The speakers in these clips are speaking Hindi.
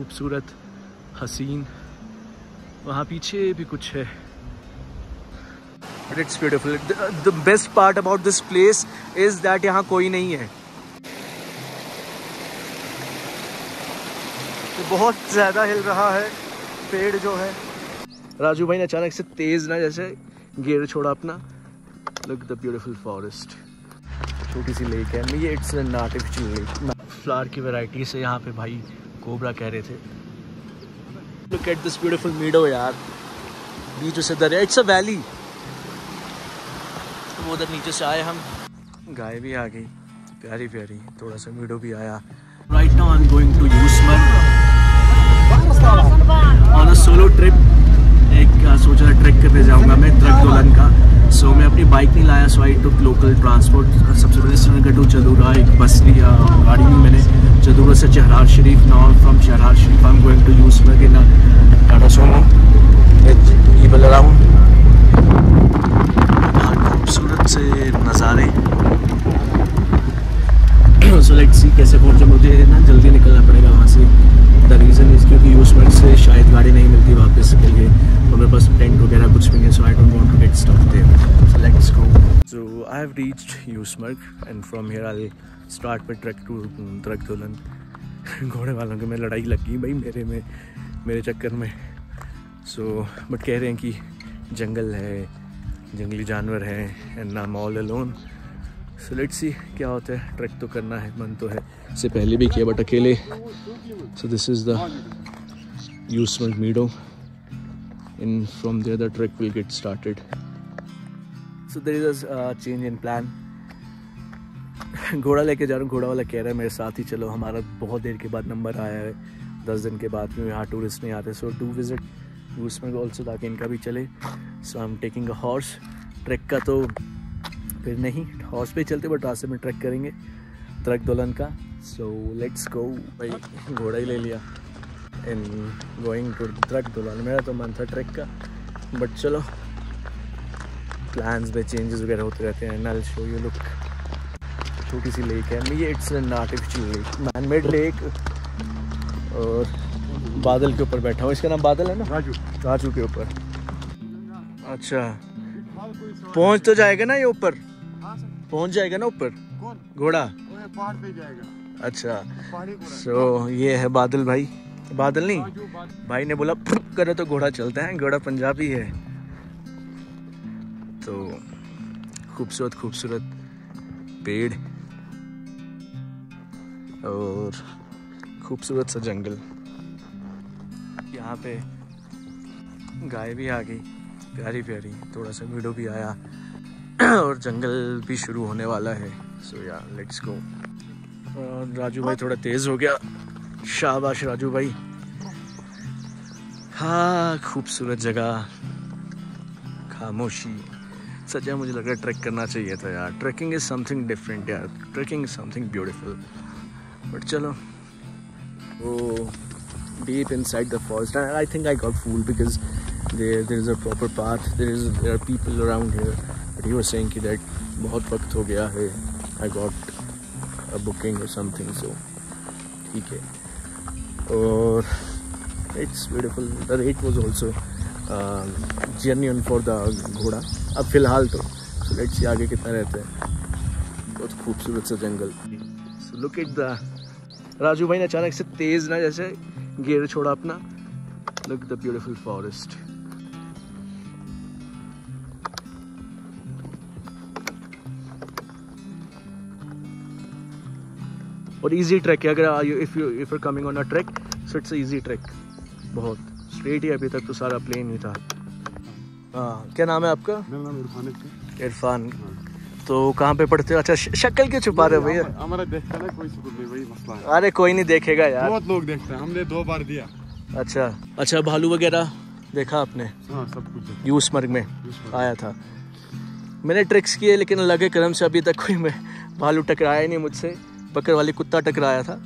खूबसूरत हसीन। वहाँ पीछे भी कुछ है। But it's beautiful. The best part about this place is that यहाँ कोई नहीं है। तो बहुत ज़्यादा हिल रहा है पेड़ जो है। राजू भाई ने अचानक से तेज ना जैसे गियर छोड़ा अपना। Look the beautiful forest. छोटी सी लेक है। ये it's an artificial lake. Flower की वैरायटी से यहाँ पे भाई कोबरा कह रहे थे। Look at this beautiful meadow यार। बीच से दरिया, इट्स अ वैली। तो उधर नीचे से आए हम। गाय भी आ गई प्यारी प्यारी, थोड़ा सा मीडो भी आया। Right now I'm going to Yusmarg on a solo trip। एक सोचा ट्रैक करने जाऊंगा मैं ट्रक दोलन का। सो मैं अपनी बाइक नहीं लाया, सो आई टुक लोकल ट्रांसपोर्ट। सबसे पहले श्रीनगर टू चदूरा एक बस लिया, गाड़ी ली मैंने। चदूरा से Chrar Sharif. Now from Chrar Sharif I am going to Yusmarg in Tata Sumo with around. खूबसूरत से नज़ारे। सो लेट्स सी कैसे पहुंचे। मुझे ना जल्दी निकलना पड़ेगा वहाँ से। द रीज़न इज़ क्योंकि यूसमर्ग से शायद गाड़ी नहीं मिलती वापस के लिए, और मेरे पास टेंट वगैरह कुछ भी नहीं है। So I don't want to get stuck there. So let's go. So I have reached Yusmarg and from here I will start my trek to Truk Dolan. घोड़े वालों के में लड़ाई लग गई भाई मेरे चक्कर में। सो बट कह रहे हैं कि जंगल है, जंगली जानवर है and I am all alone. So let's see क्या होता है। ट्रैक तो करना है, मन तो है। इससे पहले भी किया बट अकेले। So this is the Yusmarg meadow and from there the trek will get started. So there is a change in plan. घोड़ा लेके जा रहा हूँ। घोड़ा वाला कह रहा है मेरे साथ ही चलो, हमारा बहुत देर के बाद नंबर आया है, 10 दिन के बाद में यहाँ टूरिस्ट नहीं आते। So to visit Yusmarg also, ताकि इनका भी चले। So I am taking a horse. Trek का तो फिर नहीं, हॉर्स पे चलते बट रास्ते में ट्रैक करेंगे ट्रक दोलन का। So let's go. भाई घोड़ा ही ले लिया इन गोइंग टू ट्रक दोलन। मेरा तो मन था ट्रैक का, बट चलो प्लान्स में चेंजेस वगैरह होते रहते हैं। I will show you. Look छोटी सी लेक है। ये it's an artificial lake, man made lake. और बादल के ऊपर बैठा हूँ। इसका नाम बादल है ना, राजू के ऊपर। अच्छा पहुँच तो जाएगा ना ये ऊपर, पहुँच जाएगा ना ऊपर घोड़ा, पहाड़ पे जाएगा। अच्छा सो ये है बादल भाई। बादल नहीं, भाई ने बोला करो तो घोड़ा चलता है। घोड़ा पंजाबी है। तो खूबसूरत खूबसूरत पेड़ और खूबसूरत सा जंगल। यहाँ पे गाय भी आ गई प्यारी प्यारी, थोड़ा सा वीडियो भी आया और जंगल भी शुरू होने वाला है। सो या लेट्स गो। और राजू भाई थोड़ा तेज हो गया। शाबाश राजू भाई। हाँ खूबसूरत जगह, खामोशी। सच्चा मुझे लग रहा है ट्रैक करना चाहिए था यार। ट्रैकिंग इज समथिंग डिफरेंट यार। Trekking is something beautiful. But चलो वो deep inside the forest, and I think I got fooled because there is a proper path. There are people around here, but he was saying that बहुत वक्त हो गया है. I got a booking or something, so ठीक है. और it's beautiful. The rate was also genuine for the घोड़ा. अब फिलहाल तो so let's see आगे कितना रहता है. बहुत खूबसूरत सा जंगल. So look at the Raju भाई ने अचानक से तेज ना जैसे गियर छोड़ा अपना. Look at the beautiful forest. और इजी ट्रैक है. अगर if you're coming on a trek, so it's a easy trek. बहुत स्ट्रेट ही. अभी तक तो सारा प्लेन ही था. हाँ, क्या नाम है आपका? मेरा नाम इरफान है. इरफान. तो कहाँ पे पढ़ते हो? अच्छा शक्ल क्यों छुपा रहे हो भैया? हमारा देखता ना कोई स्कूल में, वही मसला है. अरे कोई नहीं देखेगा यार. बहुत लोग देखते हैं. हमने 2 बार दिया. अच्छा भालू वगैरह देखा आपने? हाँ सब कुछ. यूसमर्ग में आया था. मैंने ट्रिक्स किए लेकिन अल्लाह के करम से अभी तक कोई में भालू टकराया नहीं मुझसे. बकर वाली कुत्ता टकराया था.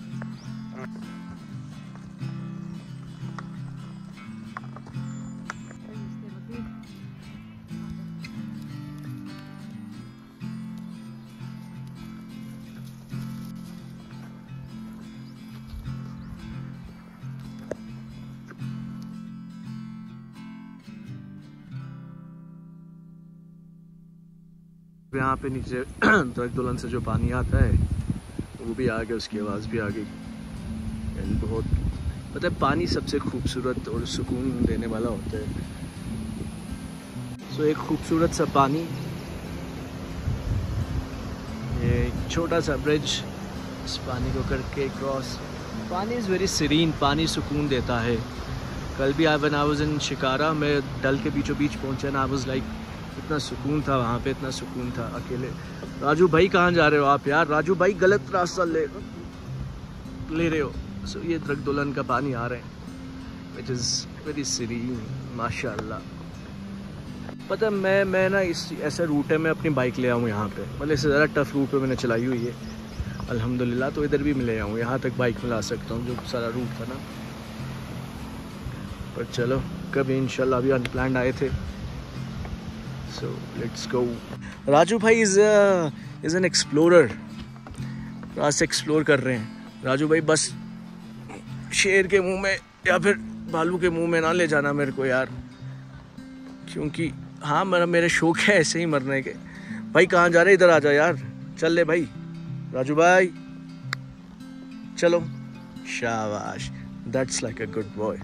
यहाँ पे नीचे द्रग दुल्हन से जो पानी आता है वो भी आ गया, उसकी आवाज़ भी आ गई। एंड बहुत पता है पानी सबसे खूबसूरत और सुकून देने वाला होता है। सो एक खूबसूरत सा पानी, ये छोटा सा ब्रिज, इस पानी को करके क्रॉस। पानी इज़ वेरी सीरीन, पानी सुकून देता है। कल भी when I was in shikara, मैं डल के बीचों बीच पहुंचा ना, आई वाज लाइक इतना सुकून था वहाँ पे, इतना सुकून था अकेले। राजू भाई कहाँ जा रहे हो आप यार? राजू भाई गलत रास्ता ले रहे हो। सो ये द्रग दुल्हन का पानी आ रहे हैं, विच इज़ वेरी सीरीन माशाल्लाह। पता है मैं ना इस ऐसा रूट है, मैं अपनी बाइक ले आऊँ यहाँ पे, मतलब इससे ज़्यादा टफ रूट पे मैंने चलाई हुई है अल्हम्दुलिल्लाह, तो इधर भी मैं ले आऊँ, यहाँ तक बाइक में ला सकता हूँ जो सारा रूट था ना। पर चलो कभी इंशाल्लाह, अभी अनप्लान्ड आए थे। सो लेट्स गो। राजू भाई इज़ एन एक्सप्लोरर, रास्ते एक्सप्लोर कर रहे हैं। राजू भाई बस शेर के मुंह में या फिर भालू के मुंह में ना ले जाना मेरे को यार, क्योंकि हाँ मेरे शौक है ऐसे ही मरने के। भाई कहाँ जा रहे, इधर आ जा यार, चल ले भाई। राजू भाई चलो, शाबाश, that's like a good boy.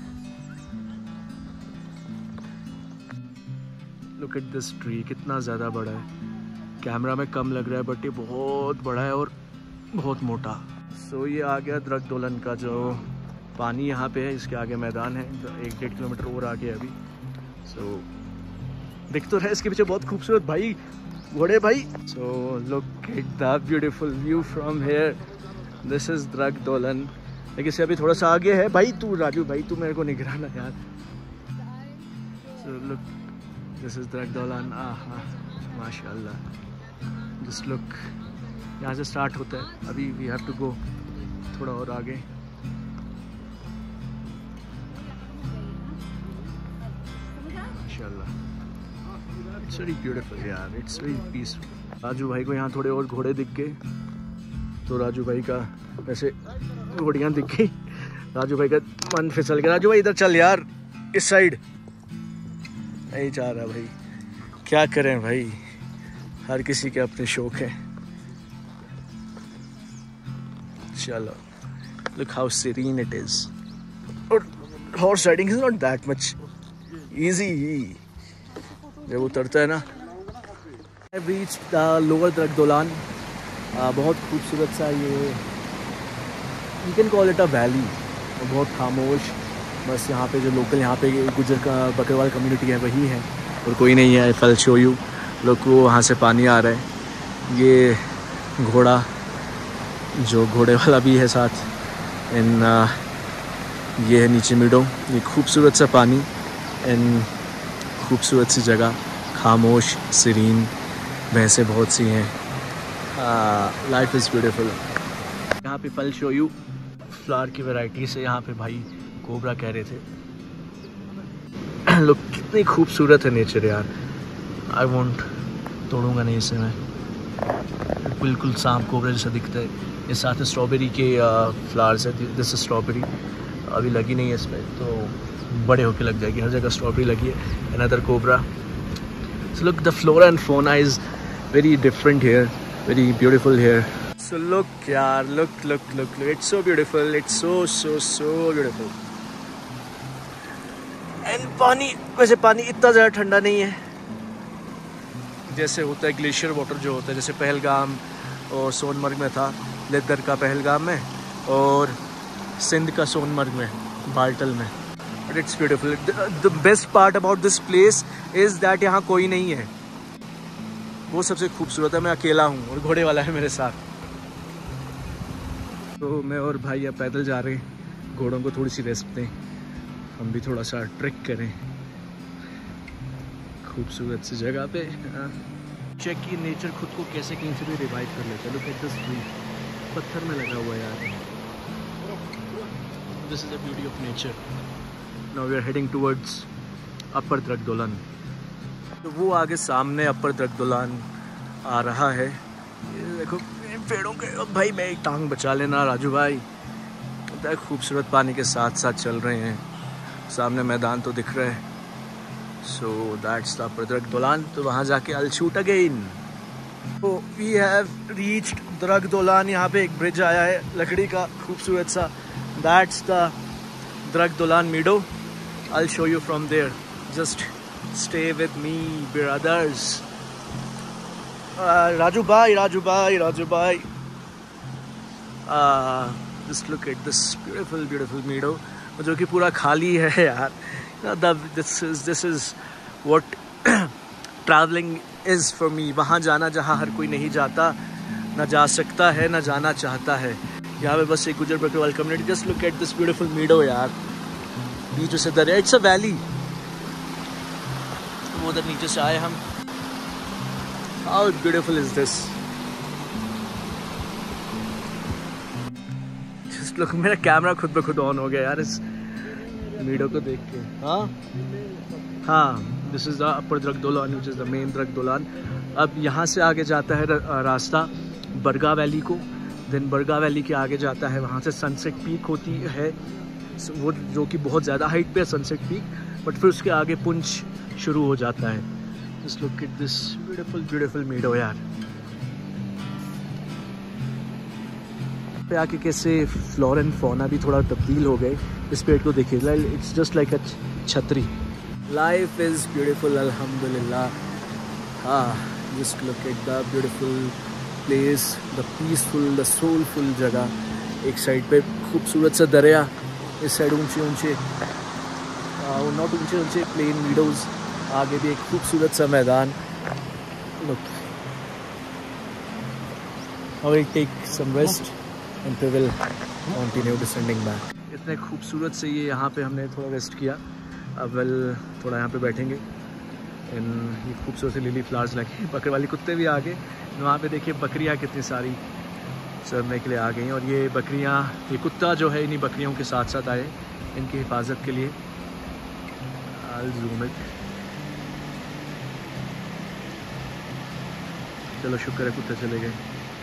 Look at this tree, कितना ज़्यादा बड़ा है, कैमरा में कम लग रहा है बट ये बहुत बड़ा है और बहुत मोटा। सो ये आ गया द्रग दुल्हन का जो पानी यहाँ पे है, इसके आगे मैदान है 1-1.5 किलोमीटर और आगे अभी। सो दिख तो रहा है इसके पीछे बहुत खूबसूरत भाई घोड़े भाई। So look at the beautiful view from here, this is Drag Dulhan. लेकिन इससे अभी थोड़ा सा आगे है भाई। तू राजू भाई तू मेरे को निगराना यार। So look, this is Drag Dulhan. आहा माशाल्लाह, जस्ट लुक, यहाँ से स्टार्ट होता है, अभी वी हैव टू गो थोड़ा और आगे। माशाल्लाह, इट्स वेरी ब्यूटीफुल यार, इट्स वेरी पीसफुल। राजू भाई को यहाँ थोड़े और घोड़े दिख गए, तो राजू भाई का वैसे घोड़ियाँ दिख गई, राजू भाई का मन फिसल गया। राजू भाई इधर चल यार, इस साइड नहीं जा रहा भाई, क्या करें भाई, हर किसी के अपने शौक हैं। चलो, look how serene it is, और horse riding is not that much easy जब उतरता है ना। I've reached the lower drug दुल्हन, बहुत खूबसूरत सा ये you can call it a valley, बहुत खामोश, बस यहाँ पे जो लोकल यहाँ पे गुजर का बकरवाल कम्युनिटी है वही है और कोई नहीं है। I'll show you, लोग को वहाँ से पानी आ रहा है, ये घोड़ा जो घोड़े वाला भी है साथ, इन ये है नीचे मिडो, ये खूबसूरत सा पानी इन खूबसूरत सी जगह, खामोश सीरीन, भैंसें बहुत सी हैं, लाइफ इज़ ब्यूटीफुल। यहाँ पे फल शो यू फ्लावर की वैरायटी से, यहाँ पे भाई कोबरा कह रहे थे। लोग कितनी खूबसूरत है नेचर यार, आई वॉन्ट, तोड़ूंगा नहीं इसे मैं, बिल्कुल सांप कोबरा जैसा दिखता है। इस साथ स्ट्रॉबेरी के फ्लावर्स है, दिस स्ट्रॉबेरी अभी लगी नहीं है इसमें, तो बड़े होके लग जाएगी, हर जगह स्ट्रॉबेरी लगी है। Another cobra. So look, the flora and fauna is very different here, very beautiful here. So look यार, look look look look, it's so beautiful, it's so so so beautiful. And पानी, वैसे पानी इतना ज़्यादा ठंडा नहीं है जैसे होता है ग्लेशियर वाटर जो होता है, जैसे पहलगाम और सोनमर्ग में था, लेदर का पहलगाम में और सिंध का सोनमर्ग में, बाल्टल में। But it's beautiful. The best part about this place is that यहाँ कोई नहीं है, वो सबसे खूबसूरत है। मैं अकेला हूँ और घोड़े वाला है मेरे साथ। तो मैं और भाई अब पैदल जा रहे हैं, घोड़ों को थोड़ी सी रेस्ट दें, हम भी थोड़ा सा ट्रैक करें खूबसूरत सी जगह पे। चेक की नेचर खुद को कैसे कहीं से भी रिवाइव कर लेता है। लुक एट दिस ट्री, पत्थर में लगा हुआ है यार। This is the beauty of nature. Now we are heading towards upper Drag Dulhan. तो वो आगे सामने अपर द्रग दुल्हन आ रहा है, ये देखो पेड़ों के। अब भाई मैं एक टांग बचा लेना राजू भाई, खूबसूरत पानी के साथ साथ चल रहे हैं, सामने मैदान तो दिख रहा है। So that's the upper Drag Dulhan. तो वहाँ जाके I'll shoot again। तो we have reached Drag Dolan. यहाँ पे एक ब्रिज आया है लकड़ी का खूबसूरत सा। That's the Drag Dolan meadow. I'll show you from there. Just stay with me, brothers. Raju bhai. Just look at this beautiful meadow, जो कि पूरा खाली है यार। This is what traveling is for me. वहाँ जाना जहाँ हर कोई नहीं जाता, ना जा सकता है, ना जाना चाहता है। यहाँ पे बस एक Gujjar Bakarwal community. Just look at this beautiful meadow यार। बीच से दरिया, इट्स अ वैली। वो उधर नीचे से आए हम। How beautiful is this. Just look, मेरा कैमरा खुद ब खुद ऑन हो गया यार इस मीडो को देख के। हाँ, this is the upper Drag Dolan, which is the main Drag Dolan. अब यहाँ से आगे जाता है रास्ता बरगा वैली को। देन बरगा वैली के आगे जाता है, वहाँ से सनसेट पीक होती है, वो जो कि बहुत ज़्यादा हाइट पे है सनसेट पीक। बट फिर उसके आगे पुंछ शुरू हो जाता है। Just look at this beautiful meadow यार। पे आके कैसे फ्लोरा एंड फौना भी थोड़ा तब्दील हो गए। इस पेड़ को देखिए, इट्स जस्ट लाइक अ छतरी। लाइफ इज़ ब्यूटीफुल अल्हम्दुलिल्लाह। हाँ, just look at the beautiful place, the peaceful, the soulful जगह। एक साइड पे खूबसूरत सा दरिया, इस साइड ऊंचे नॉट ऊंचे प्लेन मीडोज। आगे भी एक खूबसूरत सा मैदान। Look, I will take some rest and we will continue descending back. इतने खूबसूरत से ये यहाँ पे हमने थोड़ा रेस्ट किया। अब थोड़ा यहाँ पे बैठेंगे। ये खूबसूरत से लिली फ्लावर्स लगे। बकरवाली कुत्ते भी आ गए। वहाँ पे देखिए बकरियाँ कितनी सारी चरने के लिए आ गई। और ये बकरियाँ, ये कुत्ता जो है इन्हीं बकरियों के साथ साथ आए इनकी हिफाजत के लिए। चलो शुक्र है कुत्ते चले गए।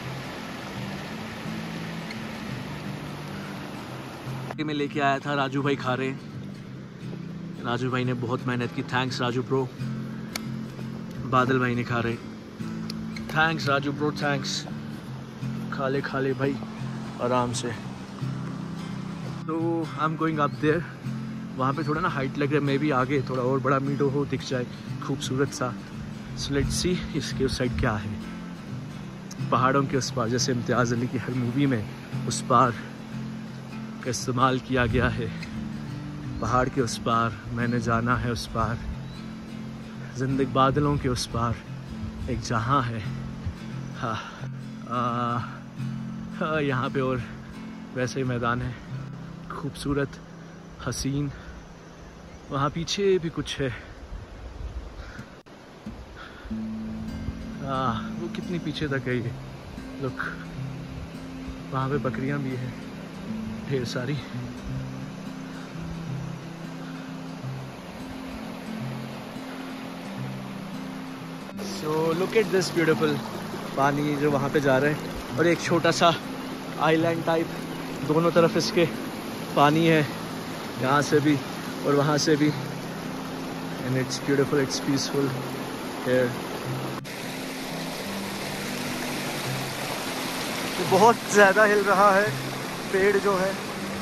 मैं लेके आया था राजू भाई खा रहे। राजू भाई ने बहुत मेहनत की। Thanks Raju bro. बादल भाई ने खा रहे। Thanks Raju bro, thanks. खा ले भाई आराम से। तो I am going up there. वहाँ पे थोड़ा ना हाइट लग रहा है। मैं भी आगे थोड़ा और बड़ा मीडो हो दिख जाए खूबसूरत सा। सो लेट्स सी इसके उस साइड क्या है। पहाड़ों के उस पार, जैसे इम्तियाज़ अली की हर मूवी में उस पार का इस्तेमाल किया गया है। पहाड़ के उस पार मैंने जाना है, उस पार जिंदगी बादलों के उस पार एक जहां है। हाँ, यहाँ पे और वैसे ही मैदान है खूबसूरत हसीन। वहाँ पीछे भी कुछ है। वो कितनी पीछे तक है ये। लुक, वहाँ पे बकरियाँ भी हैं ढेर सारी। So look at this beautiful पानी जो वहाँ पे जा रहे हैं। और एक छोटा सा आइलैंड टाइप, दोनों तरफ इसके पानी है, यहाँ से भी और वहाँ से भी। And it's beautiful, it's peaceful here. बहुत ज़्यादा हिल रहा है पेड़ जो है।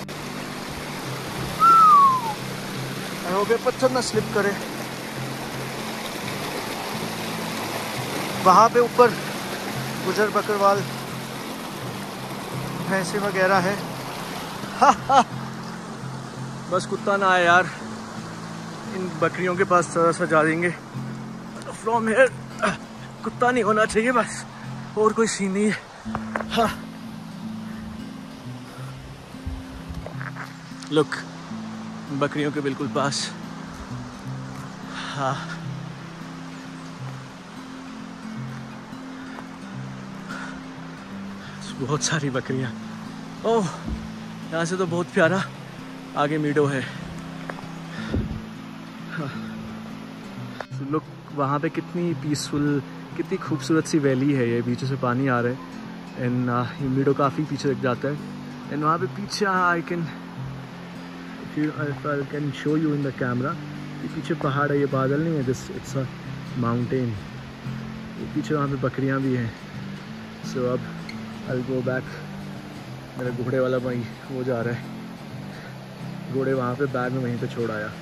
हो गए पत्थर ना स्लिप करे। वहाँ पे ऊपर गुजर बकरवाल भैंसे वगैरह है। बस कुत्ता ना आए यार। इन बकरियों के पास थोड़ा सा जा देंगे फ्रॉम हियर। कुत्ता नहीं होना चाहिए बस, और कोई सीन नहीं है। लुक, बकरियों के बिल्कुल पास। हाँ, बहुत सारी बकरियां। ओह, यहाँ से तो बहुत प्यारा आगे मीडो है। लुक, वहाँ पे कितनी पीसफुल, कितनी खूबसूरत सी वैली है। ये बीच से पानी आ रहा है। एंड ये मीडो काफ़ी पीछे तक जाता है। एंड वहाँ पे पीछे I can show you in the camera. ये पीछे पहाड़ है, ये बादल नहीं है, दिस इट्स अ माउंटेन। पीछे वहाँ पे बकरियाँ भी हैं। सो अब आई गो बैक। मेरा घोड़े वाला भाई वो जा रहा है, घोड़े वहाँ पे बैग में वहीं पे छोड़ आया।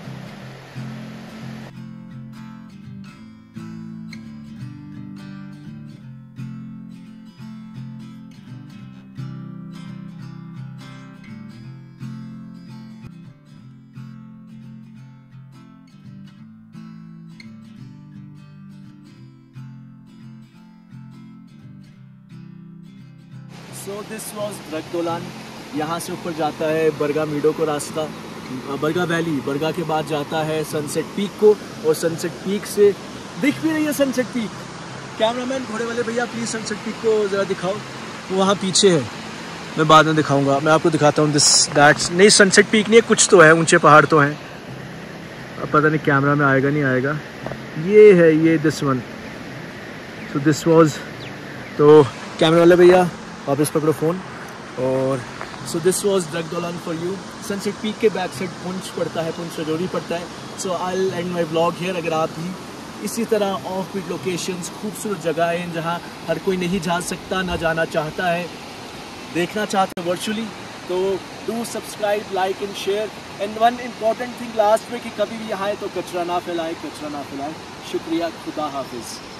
So this was Ragdolan. यहाँ से ऊपर जाता है बरगा मीडो को रास्ता, बरगा वैली। बरगा के बाद जाता है सनसेट पीक को, और सनसेट पीक से दिख भी रही है सनसेट पीक। कैमरामैन घोड़े वाले भैया प्लीज़ सनसेट पीक को ज़रा दिखाओ, वो वहाँ पीछे है, मैं बाद में दिखाऊंगा। मैं आपको दिखाता हूँ दिस दैट्स, नहीं सनसेट पीक नहीं है, कुछ तो है, ऊंचे पहाड़ तो हैं, अब पता नहीं कैमरा में आएगा नहीं आएगा। ये है, ये this one. So this was, तो कैमरा वाले भैया वापस पकड़ो फ़ोन। और so this was Ragdolan for you. Sunset peak के बैक साइड पुंछ पड़ता है, पुंछ रजौरी पड़ता है। So I will end my vlog here. अगर आप भी इसी तरह ऑफ बीट लोकेशंस, खूबसूरत जगहें जहाँ हर कोई नहीं जा सकता, ना जाना चाहता है, देखना चाहते हैं वर्चुअली, तो do subscribe, like and share. And one important thing last में कि कभी भी यहाँ आए तो कचरा ना फैलाए, कचरा ना फैलाए। शुक्रिया, खुदा हाफिज़।